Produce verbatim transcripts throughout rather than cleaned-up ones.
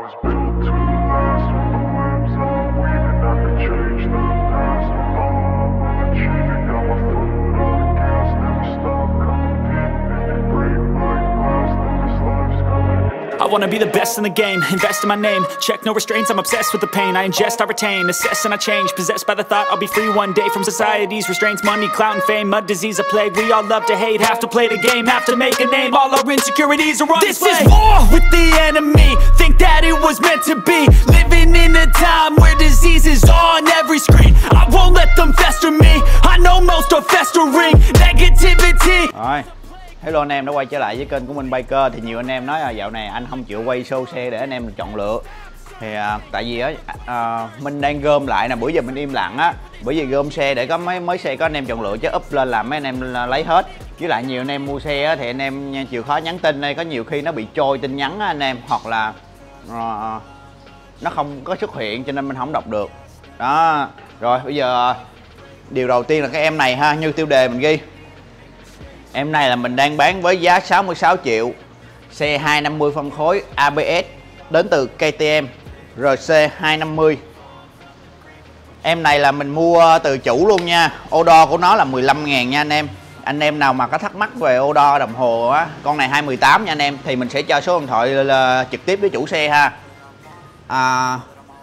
I wanna be the best in the game, invest in my name. Check no restraints, I'm obsessed with the pain. I ingest, I retain, assess and I change. Possessed by the thought I'll be free one day from society's restraints. Money, clout and fame, mud, disease, a plague. We all love to hate, have to play the game, have to make a name. All our insecurities are on This display. is war with the enemy. Think that it was meant to be. Living in a time where disease is on every screen. I won't let them fester me. I know most are festering negativity. Rồi, hello anh em đã quay trở lại với kênh của mình Biker. Thì nhiều anh em nói là dạo này anh không chịu quay show xe để anh em chọn lựa. Thì à, tại vì á à, mình đang gom lại nè, bữa giờ mình im lặng á, bởi vì gom xe để có mấy mới xe có anh em chọn lựa, chứ up lên làm mấy anh em lấy hết. Với lại nhiều anh em mua xe á, thì anh em chịu khó nhắn tin đây, có nhiều khi nó bị trôi tin nhắn á anh em, hoặc là à, nó không có xuất hiện cho nên mình không đọc được. Đó, rồi bây giờ điều đầu tiên là cái em này ha, như tiêu đề mình ghi. Em này là mình đang bán với giá sáu mươi sáu triệu. Xe hai năm mươi phân khối a bê ét đến từ ca tê em rờ xê hai năm mươi. Em này là mình mua từ chủ luôn nha. Ô đo của nó là mười lăm ngàn nha anh em. Anh em nào mà có thắc mắc về ô đo đồng hồ á, con này hai mười tám nha anh em, thì mình sẽ cho số điện thoại là trực tiếp với chủ xe ha. À,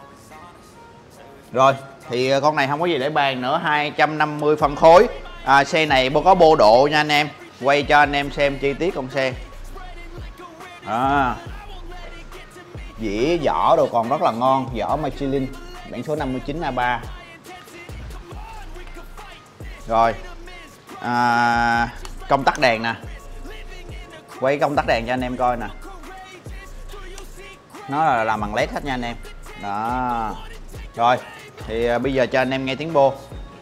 rồi thì con này không có gì để bàn nữa, hai trăm năm mươi phân khối. À, xe này có bô độ nha anh em, quay cho anh em xem chi tiết con xe. À, dĩa vỏ đồ còn rất là ngon, vỏ Michelin, biển số năm mươi chín A ba. Rồi à, công tắc đèn nè, quay công tắc đèn cho anh em coi nè, nó là làm bằng led hết nha anh em. Đó, rồi thì bây giờ cho anh em nghe tiếng bô.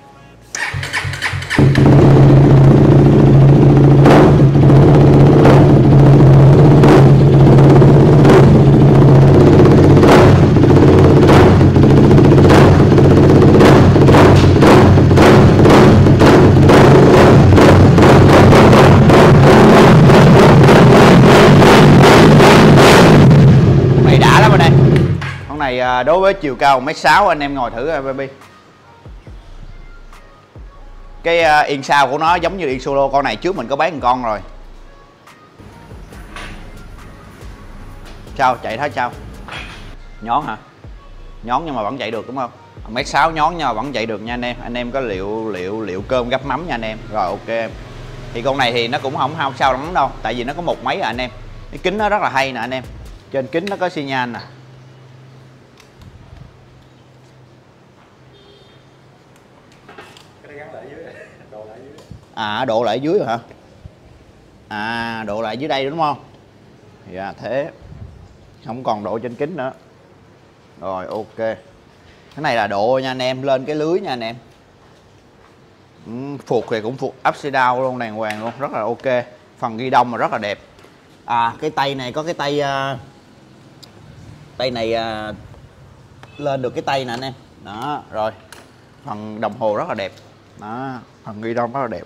Này đối với chiều cao một mét sáu anh em ngồi thử baby. Cái yên sau của nó giống như yên solo, con này trước mình có bán một con rồi. Sao chạy thấy sao? Nhón hả? Nhón nhưng mà vẫn chạy được đúng không? một mét sáu nhón nhưng mà vẫn chạy được nha anh em. Anh em có liệu liệu liệu cơm gắp mắm nha anh em. Rồi ok em. Thì con này thì nó cũng không hao sao lắm đâu, tại vì nó có một máy à anh em. Cái kính nó rất là hay nè anh em. Trên kính nó có xi nhan nè. À, độ lại dưới rồi hả? À, độ lại dưới đây đúng không? Dạ thế. Không còn độ trên kính nữa. Rồi ok. Cái này là độ nha anh em, lên cái lưới nha anh em. Ừ, phuộc thì cũng phuộc upside down luôn, đàng hoàng luôn, rất là ok. Phần ghi đông mà rất là đẹp. À, cái tay này có cái tay uh, tay này uh, lên được cái tay nè anh em. Đó, rồi. Phần đồng hồ rất là đẹp. Đó, phần ghi đông rất là đẹp.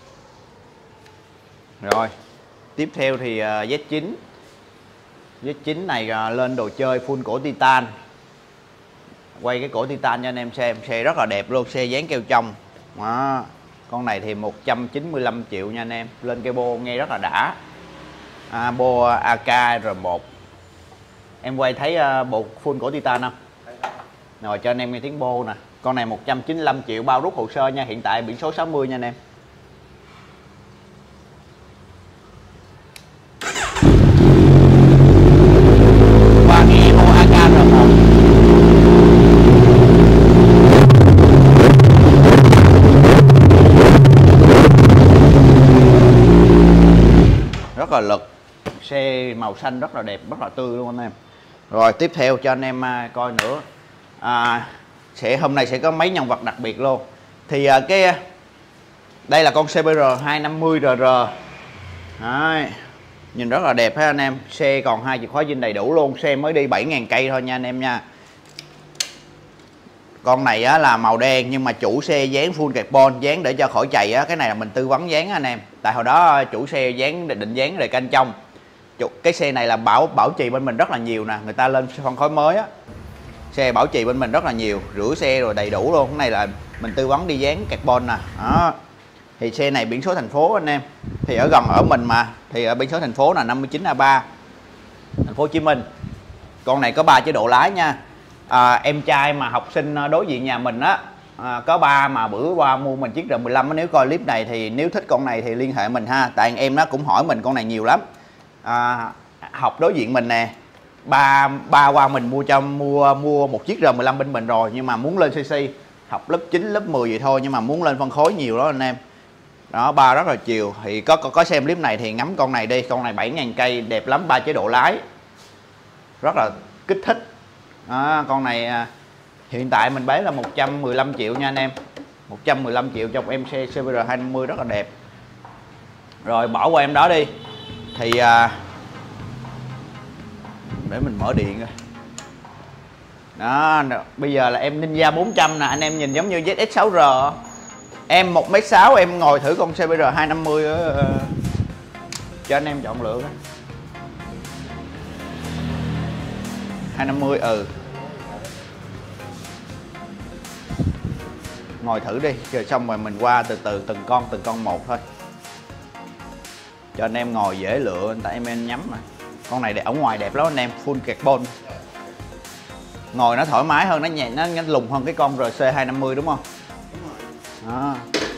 Rồi tiếp theo thì uh, Z chín. Z chín này uh, lên đồ chơi full cổ titan. Quay cái cổ titan cho anh em xem. Xe rất là đẹp luôn, xe dán keo trong. Đó. Con này thì một trăm chín mươi lăm triệu nha anh em. Lên cây bô nghe rất là đã. à, Bô a ca R một. Em quay thấy uh, bộ full cổ titan không? Rồi cho anh em nghe tiếng bô nè. Con này một trăm chín mươi lăm triệu, bao rút hồ sơ nha. Hiện tại biển số sáu mươi nha anh em. Qua nghe bộ a ca R một. Rất là lực. Xe màu xanh rất là đẹp, rất là tươi luôn anh em. Rồi tiếp theo cho anh em coi nữa. À, sẽ hôm nay sẽ có mấy nhân vật đặc biệt luôn. Thì uh, cái đây là con xê bê rờ hai năm mươi R R. Đấy, nhìn rất là đẹp ha anh em. Xe còn hai chìa khóa zin đầy đủ luôn. Xe mới đi bảy ngàn cây thôi nha anh em nha. Con này á, là màu đen nhưng mà chủ xe dán full carbon, dán để cho khỏi chày á. Cái này là mình tư vấn dán anh em. Tại hồi đó chủ xe dán định dán để canh trong. cái xe này là bảo bảo trì bên mình rất là nhiều nè, người ta lên phân khối mới á, xe bảo trì bên mình rất là nhiều, rửa xe rồi đầy đủ luôn. Cái này là mình tư vấn đi dán carbon nè. Đó. Thì xe này biển số thành phố anh em, thì ở gần ở mình mà, thì ở biển số thành phố là năm mươi chín A ba, thành phố Hồ Chí Minh. Con này có ba chế độ lái nha. À, em trai mà học sinh đối diện nhà mình á, à, có ba mà bữa qua mua mình chiếc R mười lăm á, nếu coi clip này thì nếu thích con này thì liên hệ mình ha, tại em nó cũng hỏi mình con này nhiều lắm. À, học đối diện mình nè, ba ba qua mình mua cho mua mua một chiếc R mười lăm bên mình rồi, nhưng mà muốn lên xê xê, học lớp chín lớp mười vậy thôi, nhưng mà muốn lên phân khối nhiều đó anh em. Đó, ba rất là chiều. Thì có có, có xem clip này thì ngắm con này đi, con này bảy ngàn cây, đẹp lắm, ba chế độ lái rất là kích thích. Đó, con này hiện tại mình bán là một trăm mười lăm triệu nha anh em, một trăm mười lăm triệu trong em xe xê vê rờ hai năm mươi rất là đẹp. Rồi bỏ qua em đó đi, thì à, để mình mở điện rồi. Đó, bây giờ là em Ninja bốn trăm nè, anh em nhìn giống như Z S sáu R. Em một mét sáu, em ngồi thử con xê vê rờ hai năm mươi uh, cho anh em chọn lựa. hai năm mươi ừ. Ngồi thử đi, rồi xong rồi mình qua từ từ từng con từng con một thôi. Cho anh em ngồi dễ lựa, tại em em nhắm mà. Con này để ở ngoài đẹp lắm anh em, full carbon. Ngồi nó thoải mái hơn, nó nhẹ, nó, nó lùng hơn cái con R C hai năm mươi đúng không? Đó.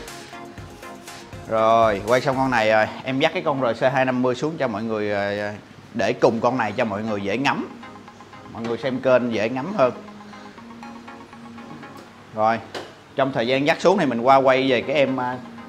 Rồi, quay xong con này rồi, em dắt cái con R C hai năm mươi xuống cho mọi người, để cùng con này cho mọi người dễ ngắm. Mọi người xem kênh dễ ngắm hơn. Rồi, trong thời gian dắt xuống thì mình qua quay về cái em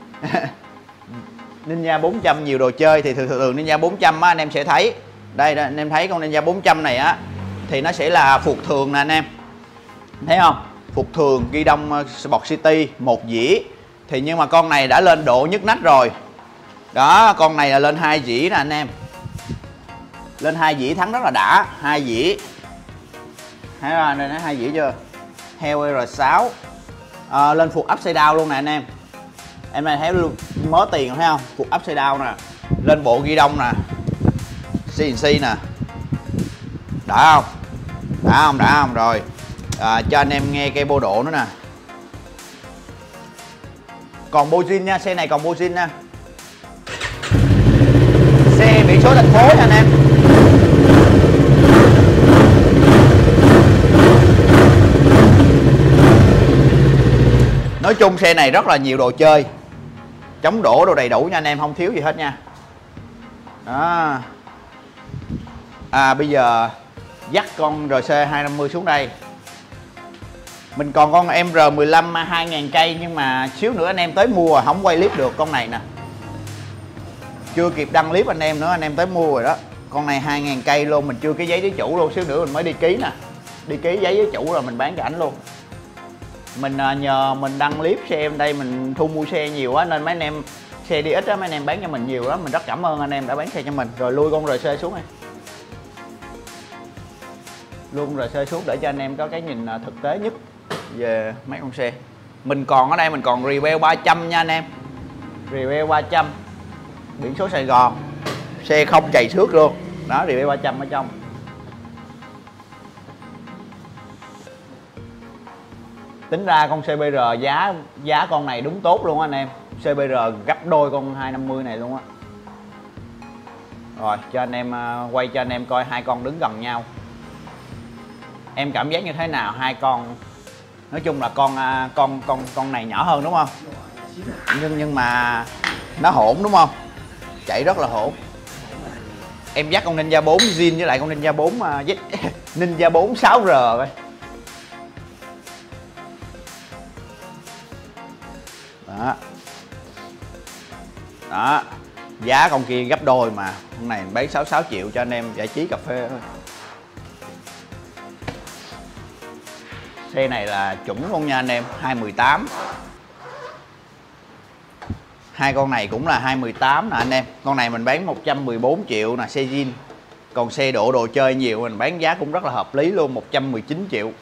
Ninja bốn trăm nhiều đồ chơi. Thì thường thường Ninja bốn trăm á, anh em sẽ thấy đây, anh em thấy con Ninja bốn trăm này á, thì nó sẽ là phuộc thường nè anh em, thấy không, phuộc thường ghi đông Sport City một dĩa. Thì nhưng mà con này đã lên độ nhức nách rồi đó, con này là lên hai dĩa nè anh em, lên hai dĩa thắng rất là đã, hai dĩa, thấy ra đây, hai dĩa chưa, heo R sáu. À, lên phuộc upside down luôn nè anh em, em này thấy luôn mớ tiền thấy không, phuộc upside down nè, lên bộ ghi đông nè, xê en xê nè, đã không, đã không, đã không. Rồi à, cho anh em nghe cây bô độ nữa nè, còn bô zin nha, xe này còn bô zin nha, xe biển số thành phố nha anh em. Nói chung xe này rất là nhiều đồ chơi, chống đổ đồ đầy đủ nha anh em, không thiếu gì hết nha. Đó. À, bây giờ dắt con R C hai năm mươi xuống đây. Mình còn con em R mười lăm hai ngàn cây, nhưng mà xíu nữa anh em tới mua rồi, không quay clip được. Con này nè, chưa kịp đăng clip anh em nữa, anh em tới mua rồi đó. Con này hai ngàn cây luôn, mình chưa cái giấy với chủ luôn, xíu nữa mình mới đi ký nè, đi ký giấy với chủ rồi mình bán cho ảnh luôn. Mình nhờ mình đăng clip xe em đây, mình thu mua xe nhiều quá nên mấy anh em xe đi ít á, mấy anh em bán cho mình nhiều lắm, mình rất cảm ơn anh em đã bán xe cho mình. Rồi lui con R C xuống này, luôn R C xuống để cho anh em có cái nhìn thực tế nhất về mấy con xe. Mình còn ở đây mình còn Rebel ba trăm nha anh em, Rebel ba trăm biển số Sài Gòn, xe không chày xước luôn đó, Rebel ba trăm ở trong. Tính ra con xê bê rờ giá giá con này đúng tốt luôn anh em, xê bê rờ gấp đôi con hai năm mươi này luôn á. Rồi cho anh em quay cho anh em coi hai con đứng gần nhau, em cảm giác như thế nào hai con. Nói chung là con con con con này nhỏ hơn đúng không, nhưng nhưng mà nó hỗn đúng không, chạy rất là hỗn. Em dắt con Ninja bốn zin với lại con Ninja bốn uh, Ninja bốn sáu R coi. Đó. Đó. Giá con kia gấp đôi mà con này bán sáu mươi sáu triệu cho anh em giải trí cà phê thôi. Xe này là chuẩn luôn nha anh em, hai mười tám. Hai con này cũng là hai mười tám nè anh em. Con này mình bán một trăm mười bốn triệu nè, xe zin. Còn xe độ đồ chơi nhiều mình bán giá cũng rất là hợp lý luôn, một trăm mười chín triệu.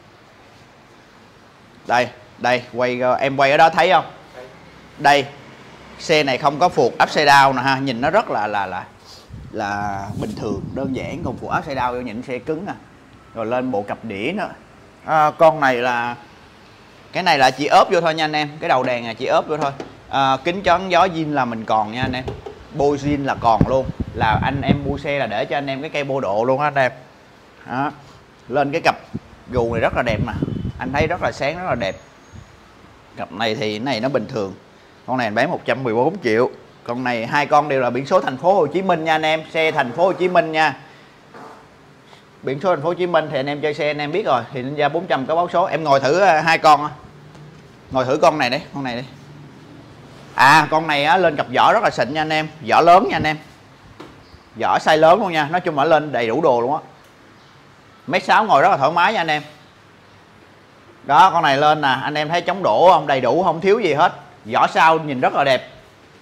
Đây, đây, quay em quay ở đó thấy không? Đây. Xe này không có phuộc upside down nè ha, nhìn nó rất là là là là bình thường đơn giản, còn của upside down vô nhìn xe cứng nè. Rồi lên bộ cặp đĩa nữa. À, con này là cái này là chỉ ốp vô thôi nha anh em, cái đầu đèn là chỉ ốp vô thôi. À, kính chắn gió zin là mình còn nha anh em, bô zin là còn luôn, là anh em mua xe là để cho anh em cái cây bô độ luôn á anh em. Đó. Lên cái cặp gù này rất là đẹp mà, anh thấy rất là sáng, rất là đẹp. Cặp này thì cái này nó bình thường, con này bán một trăm mười bốn triệu. Con này hai con đều là biển số thành phố Hồ Chí Minh nha anh em, xe thành phố Hồ Chí Minh nha. Biển số thành phố Hồ Chí Minh thì anh em chơi xe anh em biết rồi, thì Ninja bốn trăm có báo số. Em ngồi thử hai con, ngồi thử con này đấy, con này đi. À con này á, lên cặp vỏ rất là xịn nha anh em, vỏ lớn nha anh em, vỏ size lớn luôn nha, nói chung là lên đầy đủ đồ luôn á. Mét sáu ngồi rất là thoải mái nha anh em. Đó, con này lên nè, anh em thấy chống đổ không, đầy đủ không thiếu gì hết. Vỏ sau nhìn rất là đẹp,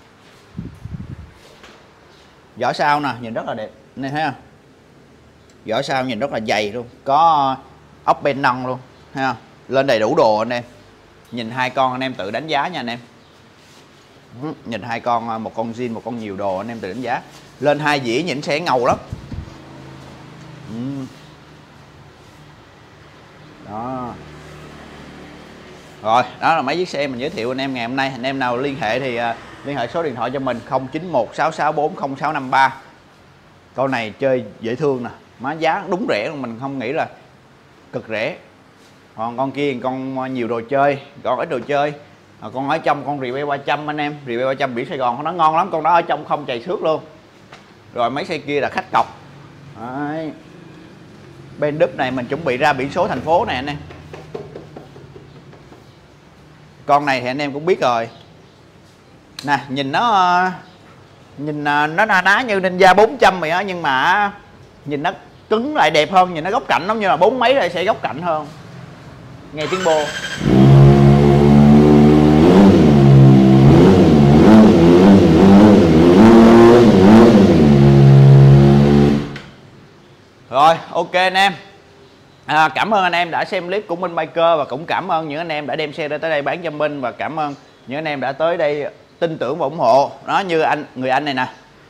vỏ sau nè nhìn rất là đẹp, anh em thấy không? Vỏ sau nhìn rất là dày luôn, có ốc bên nâng luôn, thấy không? Lên đầy đủ đồ anh em. Nhìn hai con anh em tự đánh giá nha anh em. Nhìn hai con, một con zin một con nhiều đồ, anh em tự đánh giá. Lên hai dĩa nhìn sẽ ngầu lắm. Đó. Rồi, đó là mấy chiếc xe mình giới thiệu anh em ngày hôm nay. Anh em nào liên hệ thì uh, liên hệ số điện thoại cho mình không chín một sáu sáu bốn không sáu năm ba. Con này chơi dễ thương nè, má giá đúng rẻ luôn, mình không nghĩ là cực rẻ. Còn con kia con nhiều đồ chơi, con ít đồ chơi. À, con ở trong con Rebel ba trăm anh em, Rebel ba trăm biển Sài Gòn nó ngon lắm, con đó ở trong không chày xước luôn. Rồi mấy xe kia là khách cọc. Đấy. Bên Đức này mình chuẩn bị ra biển số thành phố này anh em. Con này thì anh em cũng biết rồi. Nè, nhìn nó nhìn nó na ná như Ninja bốn trăm vậy á, nhưng mà nhìn nó cứng lại đẹp hơn, nhìn nó góc cạnh giống như là bốn mấy rồi sẽ góc cạnh hơn. Nghe tiếng bô. Rồi, ok anh em. À, cảm ơn anh em đã xem clip của Minh Biker, và cũng cảm ơn những anh em đã đem xe tới đây bán cho Minh, và cảm ơn những anh em đã tới đây tin tưởng và ủng hộ. Đó, như anh người anh này nè,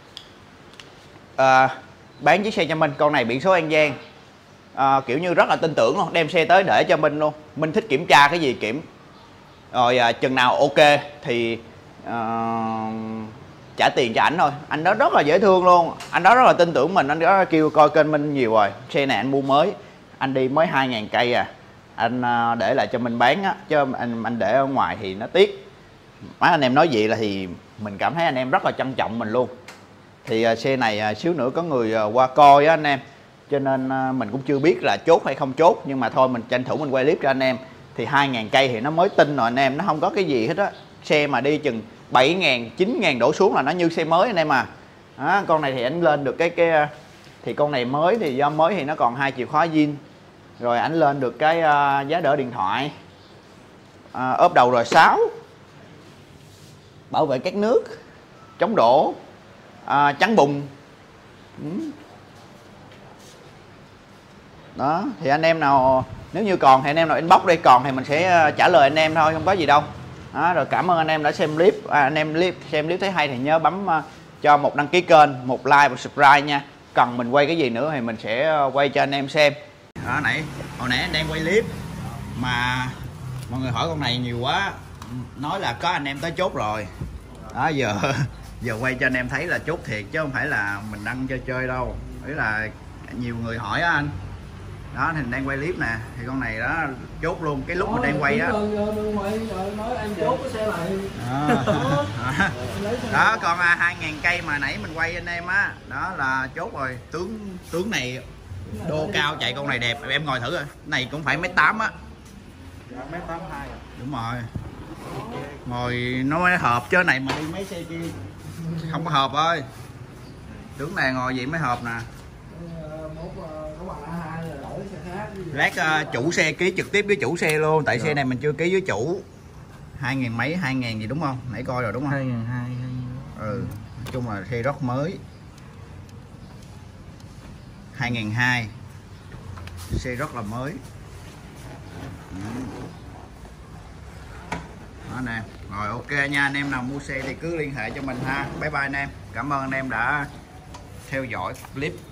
à, bán chiếc xe cho Minh, con này biển số An Giang, à, kiểu như rất là tin tưởng luôn, đem xe tới để cho Minh luôn. Minh thích kiểm tra cái gì kiểm, rồi à, chừng nào ok thì à, trả tiền cho ảnh thôi. Anh đó rất là dễ thương luôn, anh đó rất là tin tưởng mình, anh đó kêu coi kênh Minh nhiều rồi. Xe này anh mua mới, anh đi mới hai ngàn cây à, anh để lại cho mình bán á, chứ anh anh để ở ngoài thì nó tiếc. Mấy anh em nói vậy là thì mình cảm thấy anh em rất là trân trọng mình luôn. Thì uh, xe này uh, xíu nữa có người uh, qua coi á anh em, cho nên uh, mình cũng chưa biết là chốt hay không chốt, nhưng mà thôi mình tranh thủ mình quay clip cho anh em. Thì hai ngàn cây thì nó mới tinh rồi anh em, nó không có cái gì hết á. Xe mà đi chừng bảy ngàn, chín ngàn đổ xuống là nó như xe mới anh em à. Đó, con này thì anh lên được cái cái thì con này mới thì do mới thì nó còn hai chìa khóa zin. Rồi anh lên được cái uh, giá đỡ điện thoại, uh, ốp đầu R sáu, bảo vệ các nước, chống đổ, uh, chắn bùn. ừ. Đó, thì anh em nào nếu như còn thì anh em nào inbox đi, còn thì mình sẽ uh, trả lời anh em thôi, không có gì đâu. Đó, rồi cảm ơn anh em đã xem clip. À, anh em clip xem clip thấy hay thì nhớ bấm uh, cho một đăng ký kênh, một like, một subscribe nha. Cần mình quay cái gì nữa thì mình sẽ uh, quay cho anh em xem. Đó, nãy hồi nãy anh đang quay clip mà mọi người hỏi con này nhiều quá, nói là có anh em tới chốt rồi. Đó, giờ giờ quay cho anh em thấy là chốt thiệt chứ không phải là mình đăng chơi chơi đâu. Ý là nhiều người hỏi á anh. Đó, thì mình đang quay clip nè, thì con này đó chốt luôn cái lúc mình đang quay á. Đó, đó còn à, hai ngàn cây mà nãy mình quay anh em á, đó là chốt rồi. Tướng tướng này đô cao chạy con này đẹp, em ngồi thử rồi. Này cũng phải mét tám á. Mét tám hai. Đúng rồi. Ngồi nó mới hợp chứ này mà đi mấy xe kia không có hợp ơi. Tướng này ngồi vậy mới hợp nè. Lát uh, chủ xe ký trực tiếp với chủ xe luôn, tại xe này mình chưa ký với chủ. Hai ngàn mấy, hai ngàn gì đúng không? Nãy coi rồi đúng không? Hai ngàn hai. Ừ, nói chung là xe rất mới. Hai ngàn hai. Xe rất là mới. Đó nè. Rồi ok nha, anh em nào mua xe thì cứ liên hệ cho mình ha. Bye bye anh em. Cảm ơn anh em đã theo dõi clip